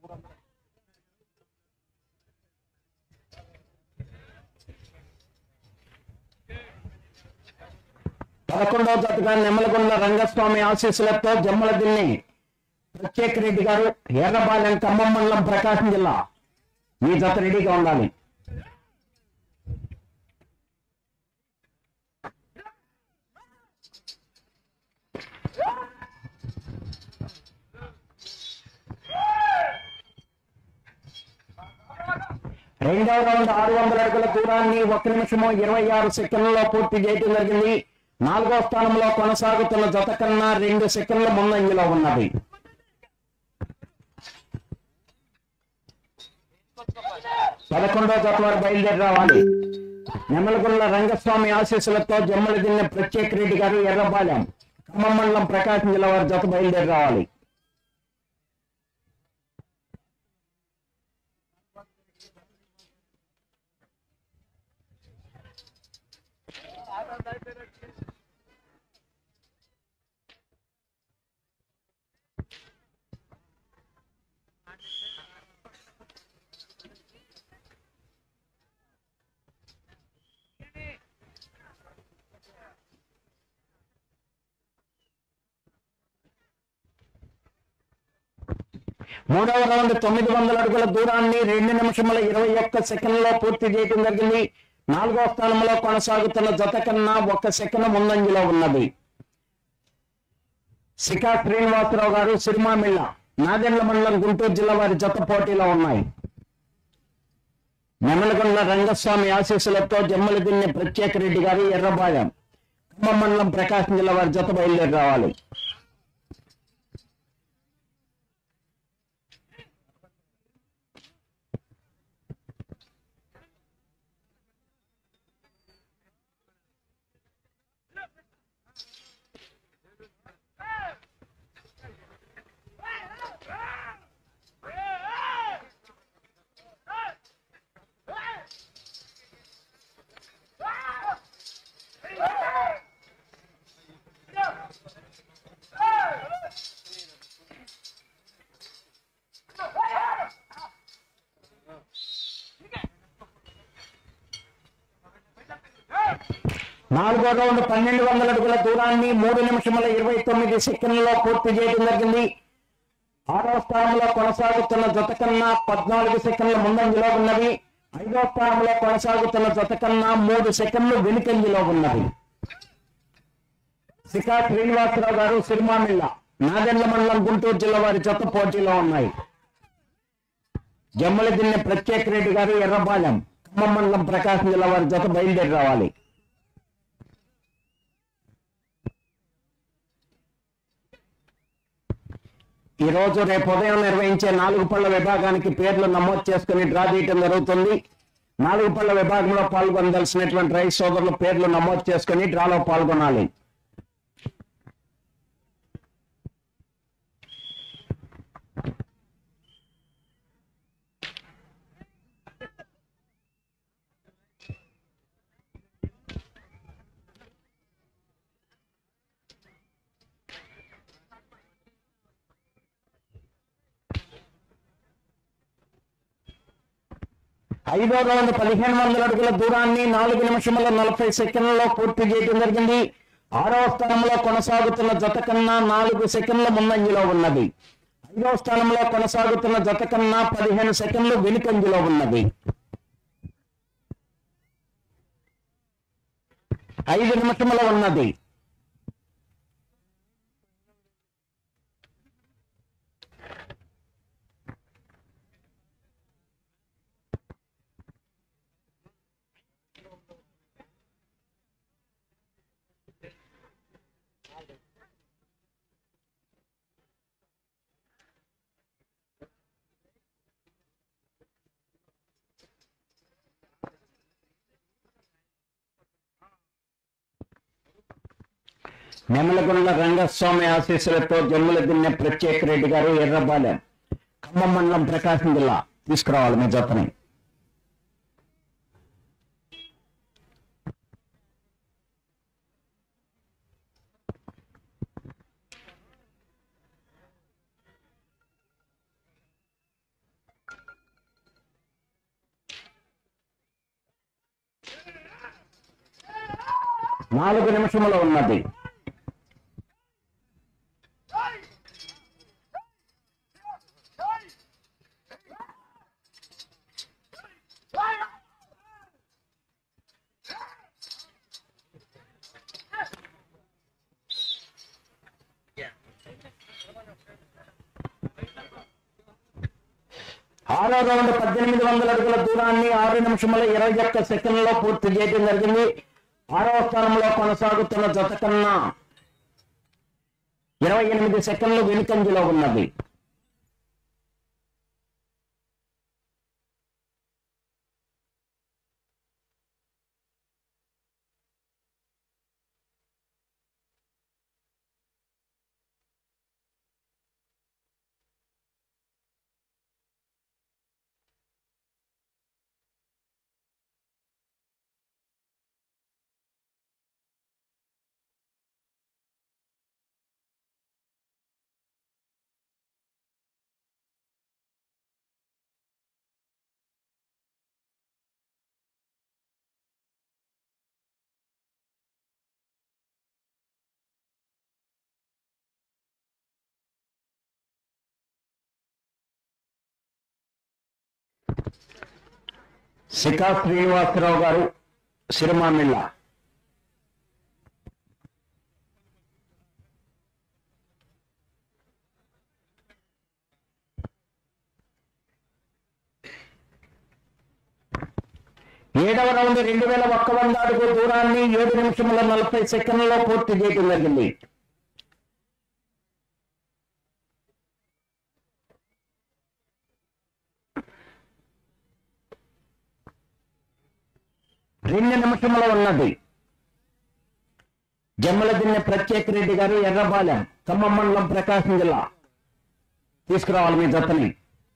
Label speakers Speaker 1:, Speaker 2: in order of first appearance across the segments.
Speaker 1: 11వ జతగా నెమలగొండ రంగస్వామి ఆశీస్సులతో జమ్మల దిన్ని ప్రత్యేక రెడ్డి గారు, ఎర్రబాలెం, ఖమ్మం మండలం, ప్రకాశం జిల్లా. ఈ జత రెడీగా ఉండాలి. రెండవ రౌండ్ 600 అడుగుల దూరాన్ని 1 నిమిషము 26 సెకండ్లలో పూర్తి చేయడం జరిగింది. 4వ స్థానంలో కొనసాగుతున్న జత కన్నా 2 సెకండ్ల ముందంజలో ఉన్నది. పదకొండవ జత వారు బయలుదేరి రావాలి. నెమలగొండ రంగస్వామి ఆశీస్సులతో జమ్మల దిన్నె ప్రత్యేక రెడ్డి గారు, ఎర్రబాలెం, ఖమ్మం మండలం, ప్రకాశం జిల్లా వారి జత బయలుదేరి రావాలి. మూడవ రౌండ్ 900 అడుగుల దూరాన్ని 2 నిమిషముల 21 సెకండ్లలో పూర్తి చేయడం జరిగింది. 4వ స్థానంలో కొనసాగుతున్న జత కన్నా 1 సెకండ్ ముందంజలో ఉన్నది. శిఖా శ్రీనివాసరావు గారు, సిరిమామిళ్ళ, నాదెండ్ల మండలం, గుంటూరు జిల్లా వారి జత పోటీలో ఉన్నాయి. నెమలగొండ రంగస్వామి ఆశీస్సులతో జమ్మల దిన్నె ప్రత్యేక రెడ్డి గారు, ఎర్రబాలెం, ఖమ్మం మండలం, ప్రకాశం జిల్లా వారి జత బయలుదేరి రావాలి. నాలుగో రౌండ్ 1200 అడుగుల దూరాన్ని 3 నిమిషముల 29 సెకండ్లలో పూర్తి చేయడం జరిగింది. 6వ స్థానంలో కొనసాగుతున్న జత కన్నా 14 సెకండ్ల ముందంజలో ఉన్నది. 5వ స్థానంలో కొనసాగుతున్న జత కన్నా 3 సెకండ్లు వెనుకంజలో ఉన్నది. శిఖా శ్రీనివాసరావు గారు, సిరిమామిళ్ళ, నాదెండ్ల మండలం, గుంటూరు జిల్లా వారి జత పోటీలో ఉన్నాయి. జమ్మల దిన్నె ప్రత్యేక రెడ్డి గారు, ఎర్రబాలెం, ఖమ్మం మండలం, ప్రకాశం జిల్లా వారి జత బయలుదేరి రావాలి. ఈ రోజు రేపు ఉదయం నిర్వహించే 4 పళ్ల విభాగానికి పేర్లు నమోదు చేసుకుని డ్రా తీయటం జరుగుతుంది. 4 పళ్ల విభాగంలో పాల్గొనదలసినటువంటి రైతు సోదరుల పేర్లు నమోదు చేసుకుని డ్రాలో పాల్గొనాలి. ఐదో రౌండ్ 1500 అడుగుల దూరాన్ని 4 నిమిషముల 40 సెకండ్లలో పూర్తి చేయడం జరిగింది. 6వ స్థానంలో కొనసాగుతున్న జత కన్నా 4 సెకండ్ల ముందంజలో ఉన్నది. 5వ స్థానంలో కొనసాగుతున్న జత కన్నా 15 సెకండ్లు వెనుకంజలో ఉన్నది. 5 నిమిషముల ఉన్నది. నెమలగొండ రంగస్వామి ఆశీస్సులతో జమ్మల దిన్నె ప్రత్యేక రెడ్డి గారు, ఎర్రబాలెం, ఖమ్మం మండలం, ప్రకాశం జిల్లా తీసుకురావాలి మీ జతని. 4 నిమిషములు ఉన్నది. ఆరో రౌండ్ 1800 అడుగుల దూరాన్ని 6 నిమిషముల 21 సెకండ్లలో పూర్తి చేయడం జరిగింది. 6వ స్థానంలో కొనసాగుతున్న జత కన్నా 28 సెకండ్లు వెనుకంజలో ఉన్నది. శిఖా శ్రీనివాసరావు గారు సిరిమామిళ్ళ. ఏడవ రౌండ్ 2100 అడుగు దూరాన్ని 7 నిమిషముల 40 సెకండ్లలో పూర్తి చేయడం జరిగింది. రెండు నిమిషముల ఉన్నది. జమ్మలదిన్నె ప్రత్యేక రెడ్డి గారు, ఎర్రబాలెం, ఖమ్మం మండలం, ప్రకాశం జిల్లా. తీసుకురావాలి మీ జతని.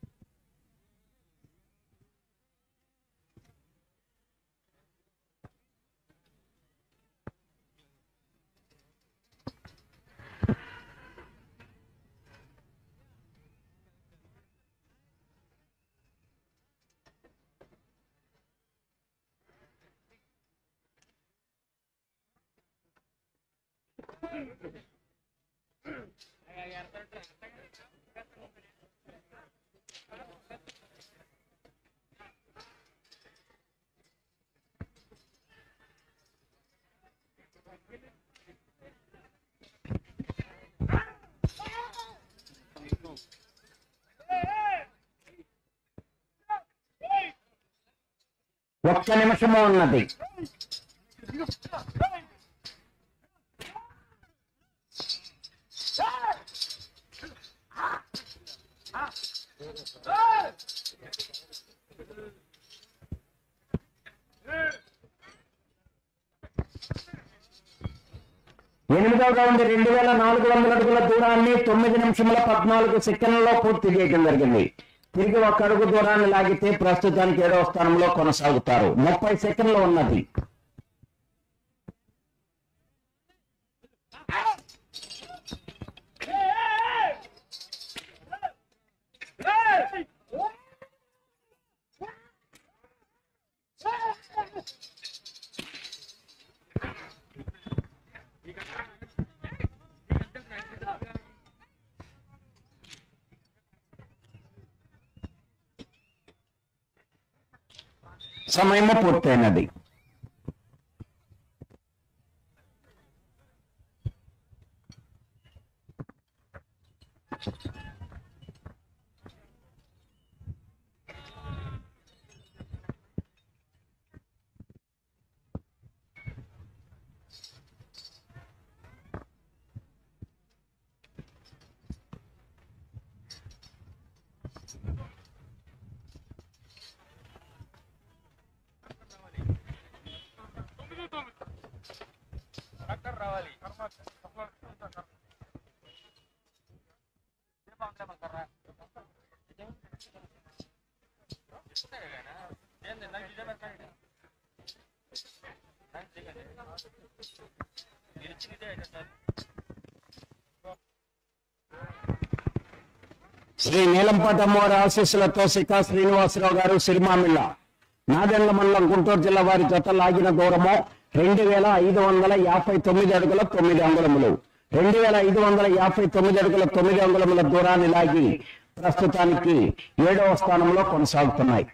Speaker 1: ఒక్క నిమిషము ఉన్నది. ఎనిమిదవ రౌండ్ 2400 అడుగుల దూరాన్ని 9 నిమిషముల 14 సెకండ్లలో పూర్తి చేయడం జరిగింది. తిరిగి 1 అడుగు దూరాన్ని లాగితే ప్రస్తుతానికి 7వ స్థానంలో కొనసాగుతారు. 30 సెకండ్లు ఉన్నది. సమయము పూర్తయినది. శ్రీ నీలంపాటి అమ్మవారి ఆశీస్సులతో శిఖా శ్రీనివాసరావు గారు, సిరిమామిళ్ళ, నాదెండ్ల మండలం, గుంటూరు జిల్లా వారి జత లాగిన దూరము 2559 అడుగుల 9 అంగుళములు 2559 అడుగుల 9 అంగుళముల దూరాన్ని లాగి ప్రస్తుతానికి 7వ స్థానంలో కొనసాగుతున్నాయి.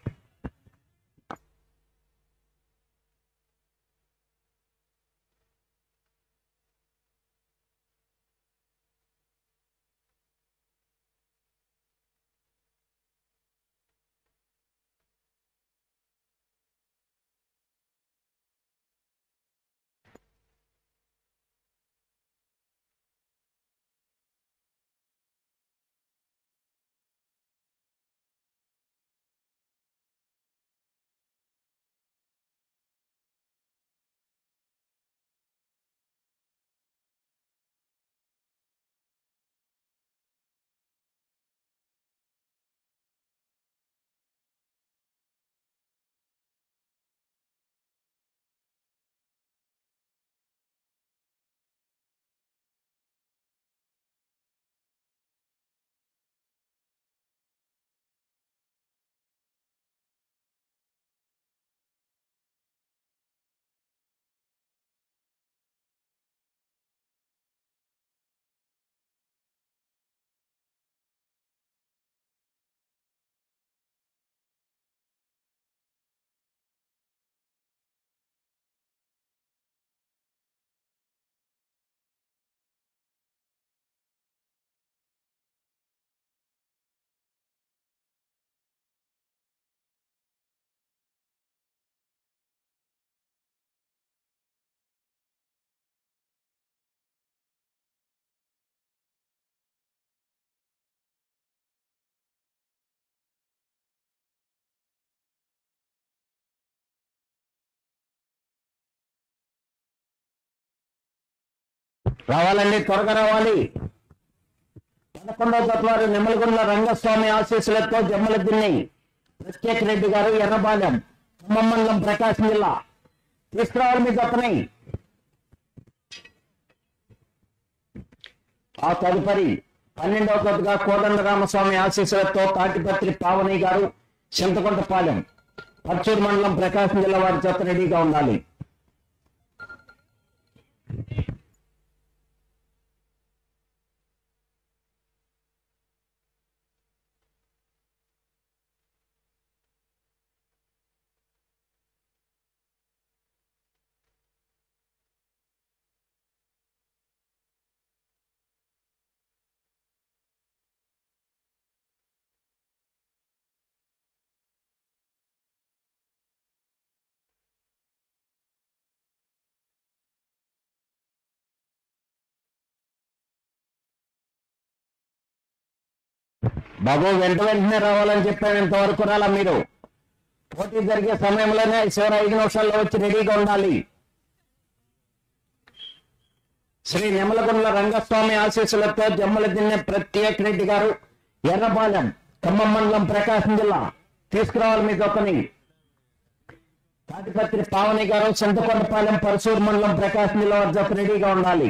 Speaker 1: రావాలండి, త్వరగా రావాలి. 11వ తత్వారు నిమ్మలగుండ్ల రంగస్వామి ఆశీస్సులతో జమ్మలదిన్నె ప్రత్యేక రెడ్డి గారు, ఎర్రబాలెం, ఖమ్మం మండలం, ప్రకాశం జిల్లా. తీసుకురావాలి మీ తప్పని. ఆ తదుపరి 12వ తత్తుగా కోదండ రామస్వామి ఆశీస్సులతో తాటిపత్రి పావని గారు, చింతకుంటపాలెం, పర్చూరు మండలం, ప్రకాశం జిల్లా వారి జత రెడీగా ఉండాలి. బాబు వెంటనే రావాలని చెప్పాను, ఇంతవరకు రాలా మీరు. పోటీ జరిగే సమయంలోనే చివరి 5 నిమిషాల్లో వచ్చి రెడీగా ఉండాలి. శ్రీ నిమ్మలగుండ్ల రంగస్వామి ఆశీస్సులతో జమ్మలదిన్నె ప్రత్యేక రెడ్డి గారు, ఎర్రబాలెం, ఖమ్మం మండలం, ప్రకాశం జిల్లా. తీసుకురావాలి మీ దొక్కని. తాటిపత్రి పావని గారు, చింతకొండపాలెం, పరసూరు మండలం, ప్రకాశం జిల్లా వారి జత రెడీగా ఉండాలి.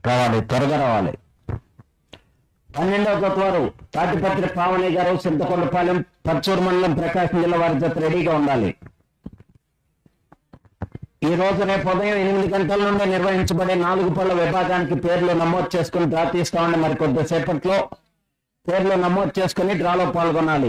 Speaker 1: రావాలి, త్వరగా రావాలి. 12వ జత వారు తాటిపత్రి పావని గారు, చింతకొండపాలెం, పర్చూరు మండలం, ప్రకాశం జిల్లా వారి జత రెడీగా ఉండాలి. ఈ రోజు రేపు ఉదయం 8 గంటల నుండి నిర్వహించబడే 4 పళ్ళ విభాగానికి పేర్లు నమోదు చేసుకుని డ్రా తీస్తామని మరి కొద్దిసేపట్లో పేర్లు నమోదు చేసుకుని డ్రాలో పాల్గొనాలి.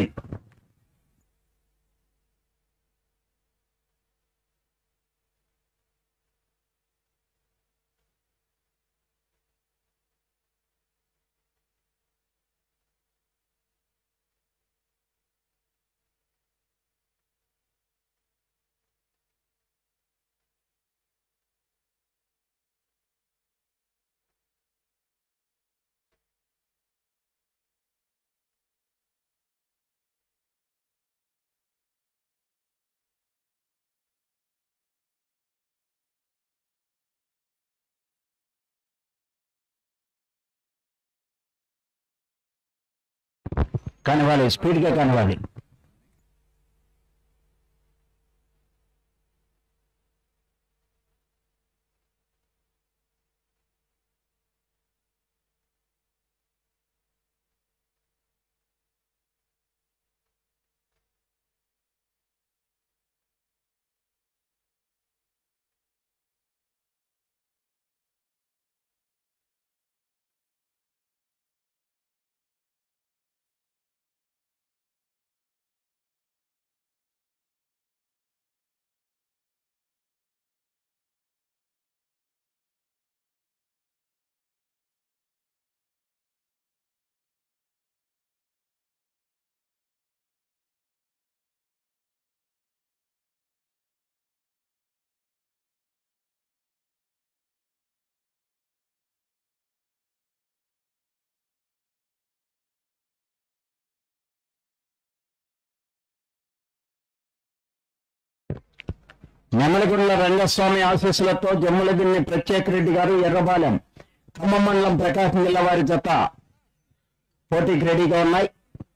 Speaker 1: కానివ్వాలి, స్పీడ్గా కానివ్వాలి. నెమలిగుండ్ల రంగస్వామి ఆశీస్సులతో జమ్ములదిన్ని ప్రత్యేక రెడ్డి గారు, ఎర్రబాలెం, ఖమ్మం మండలం, ప్రకాశం జిల్లా వారి జత పోటీకి రెడీగా ఉన్నాయి.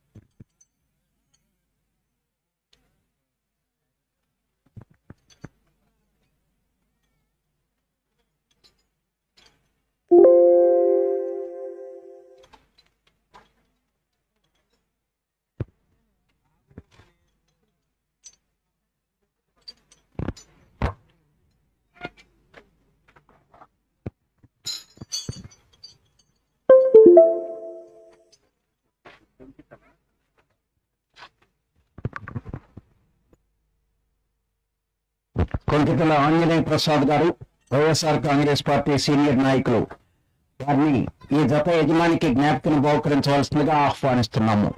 Speaker 1: కొంకితల ఆంజనేయ ప్రసాద్ గారు, వైఎస్ఆర్ కాంగ్రెస్ పార్టీ సీనియర్ నాయకులు, వారిని ఈ జత యజమానికి జ్ఞాపకం బహుకరించవలసిందిగా ఆహ్వానిస్తున్నాము.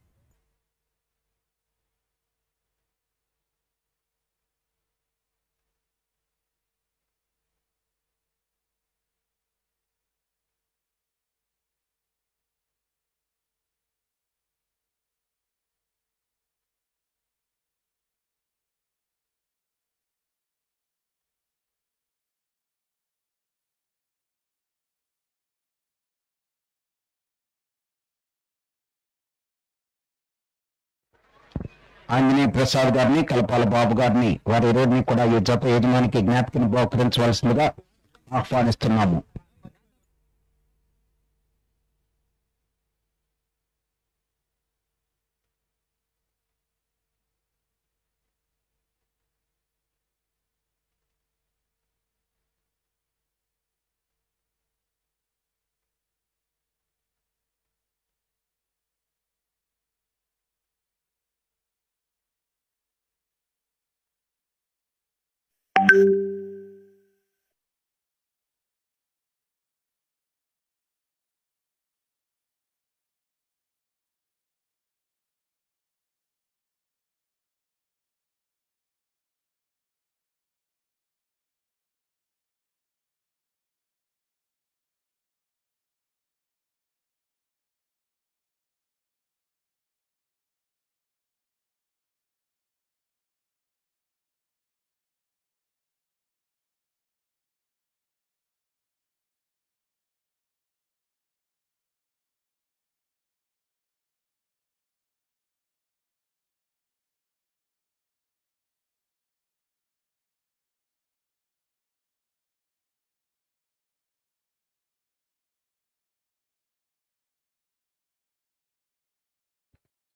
Speaker 1: ఆంజనేయ ప్రసాద్ గారిని, కలపాల బాబు గారిని, వారి ఇరువురిని కూడా ఈ జత యజమానికి జ్ఞాపకం బహుకరించవలసిందిగా ఆహ్వానిస్తున్నాము.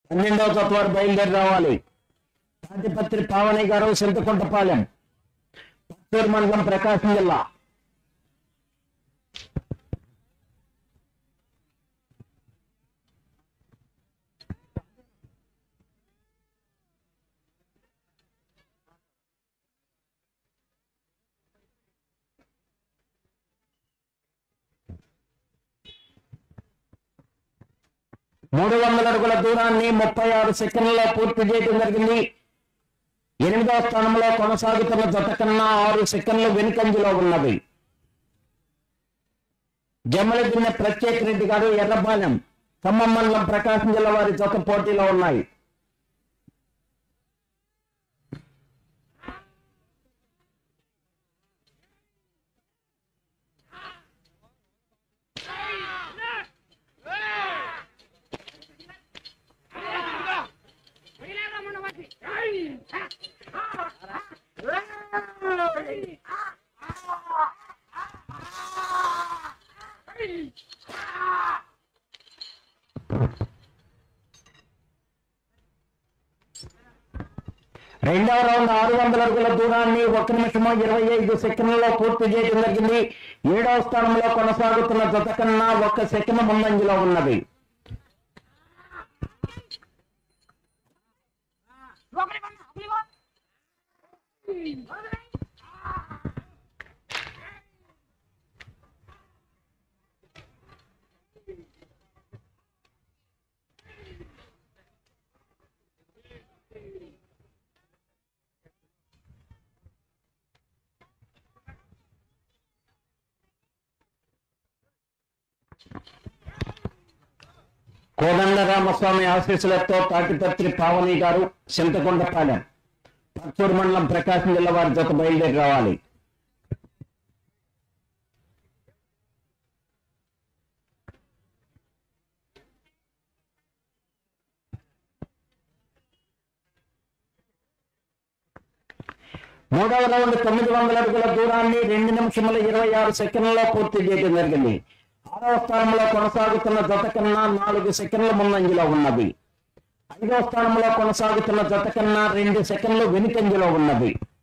Speaker 1: 12వ జత వారు బయలుదేరి రావాలి. తాటిపత్రి పావని గారు, చింతకుంటపాలెం, పత్తూరు మండలం, ప్రకాశం జిల్లా. మూడు 300 అడుగుల దూరాన్ని 36 సెకండ్లలో పూర్తి చేయడం జరిగింది. 8వ స్థానంలో కొనసాగుతున్న జత కన్నా 6 సెకండ్లు వెనుకంజలో ఉన్నది. జమ్మలదిన్నె ప్రత్యేక రెడ్డి గారు, ఎర్రపాలెం, ఖమ్మం మండలం, ప్రకాశం జిల్లా వారి జత పోటీలో ఉన్నాయి. రెండవ రౌండ్ 600 అడుగుల దూరాన్ని 1 నిమిషము 25 సెకండ్లలో పూర్తి చేయడం జరిగింది. 7వ స్థానంలో కొనసాగుతున్న జత కన్నా 1 సెకండ్ ముందంజలో ఉన్నది. కోదండ రామస్వామి ఆశీస్సులతో తాటిపత్రి పావని గారు, చింతకుంటపాలెం, పత్తూరు మండలం, ప్రకాశం జిల్లా వారి జత బయలుదేరి రావాలి. మూడవ రౌండ్ 900 అడుగుల దూరాన్ని 2 నిమిషముల 26 సెకండ్లలో పూర్తి చేయడం జరిగింది. 6వ స్థానంలో కొనసాగుతున్న జత కన్నా 4 సెకండ్ల ముందంజలో ఉన్నది. 5వ స్థానంలో కొనసాగుతున్న జత కన్నా 2 సెకండ్లు వెనుకంజలో ఉన్నది.